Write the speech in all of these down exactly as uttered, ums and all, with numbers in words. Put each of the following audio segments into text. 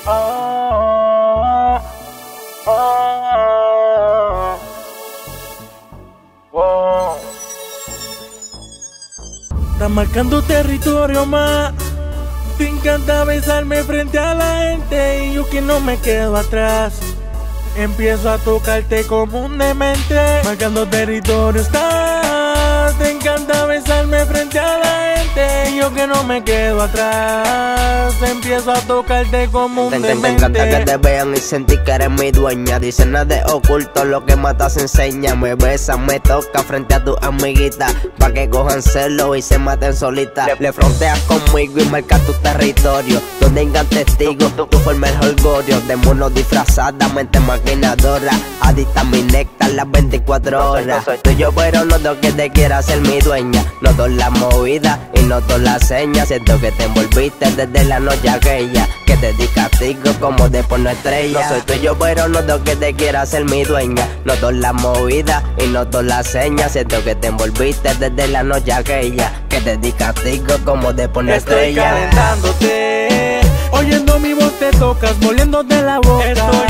Oh, oh, oh, oh. Estás marcando territorio más. Te encanta besarme frente a la gente y yo que no me quedo atrás. Empiezo a tocarte como un demente, marcando territorio estás. Te encanta besarme frente a la gente y yo que no me quedo atrás. Empiezo a tocarte como un te, demente. Te encanta que te vean y sentir que eres mi dueña. Dicen nada de oculto, lo que matas enseña. Me besas, me toca frente a tus amiguitas, pa' que cojan celo y se maten solitas. Le, le fronteas conmigo y marcas tu territorio, donde vengan testigos, tú, tú formas el holgorio. De mono disfrazada, mente maquinadora, adicta a mi néctar las veinticuatro horas. No soy, no soy tuyo, pero noto que te quieras ser mi dueña. Noto la movida y noto la seña. Siento que te envolviste desde la noche aquella, que te di castigo como de porno estrella. No soy tuyo, pero noto que te quieras ser mi dueña. Noto la movida y noto la seña. Siento que te envolviste desde la noche aquella, que te di castigo como de porno estrella. Estoy calentándote, oyendo mi voz te tocas, moliéndote la boca. Estoy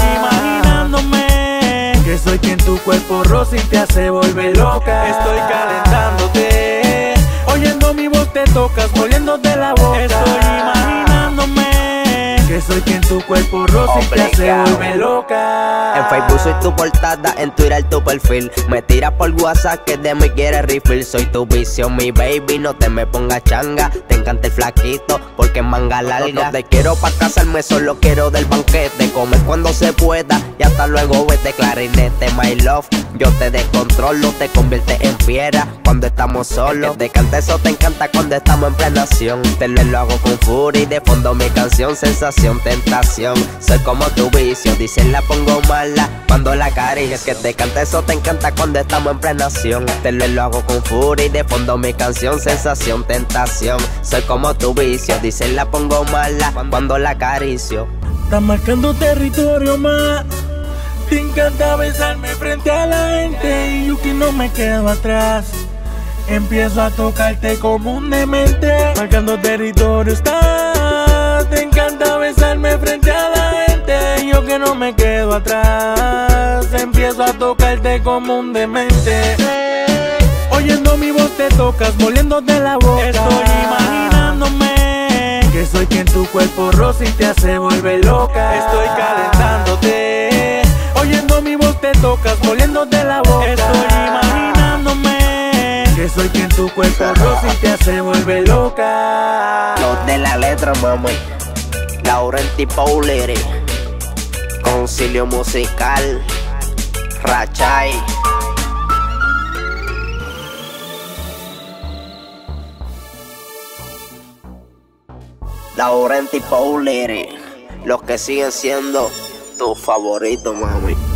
imaginándome que soy quien tu cuerpo roza y te hace volver loca. Estoy calentándote, oyendo mi voz te tocas, moliéndote la boca. Estoy imaginándome que soy quien tu cuerpo roza y te hace volver loca. En Facebook soy tu portada, en Twitter tu perfil. Me tiras por WhatsApp que de mí quieres refill. Soy tu vicio, mi baby, no te me pongas changa. Te encanta el flaquito porque es manga larga. No te quiero pa' casarme, solo quiero del banquete. Comer cuando se pueda y hasta luego vete. Clarinete, my love, yo te descontrolo. Te conviertes en fiera cuando estamos solos. Te canta eso, te encanta cuando estamos en plena acción. Te lo, lo hago con furia y de fondo mi canción. Sensación, tentación, soy como tu vicio. Dicen la pongo mala cuando la acaricio. Es que te canta eso, te encanta cuando estamos en plena acción. Te lo, lo hago con furia y de fondo mi canción. Sensación, tentación, soy como tu vicio. Dicen la pongo mala cuando la acaricio. Estás marcando territorio más. Te encanta besarme frente a la gente y yo que no me quedo atrás. Empiezo a tocarte como un demente, marcando territorio estás. Te encanta besarme frente a la gente y yo que no me quedo atrás. Empiezo a tocarte como un demente, oyendo mi voz te tocas, moliéndote la boca. Estoy imaginándome que soy quien tu cuerpo roza y te hace volver loca. Estoy calentándote, oyendo mi voz te tocas, moliéndote la boca. Estoy imaginándome que soy quien tu cuerpo roza y te hace volver loca. Los de la letra, mami, Laurenti Pauleri, Concilio Musical, Rachay. Laurenti Pauleri, los que siguen siendo tus favoritos, mami.